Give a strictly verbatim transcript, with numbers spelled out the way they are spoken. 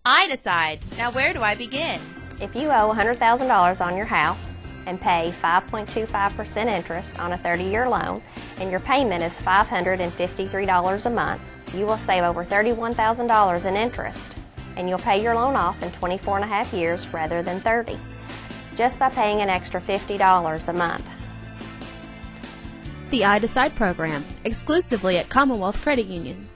I decide. Now where do I begin? If you owe one hundred thousand dollars on your house and pay five point two five percent interest on a thirty-year loan, and your payment is five hundred fifty-three dollars a month, you will save over thirty-one thousand dollars in interest, and you'll pay your loan off in twenty-four and a half years rather than thirty, just by paying an extra fifty dollars a month. The I Decide program, exclusively at Commonwealth Credit Union.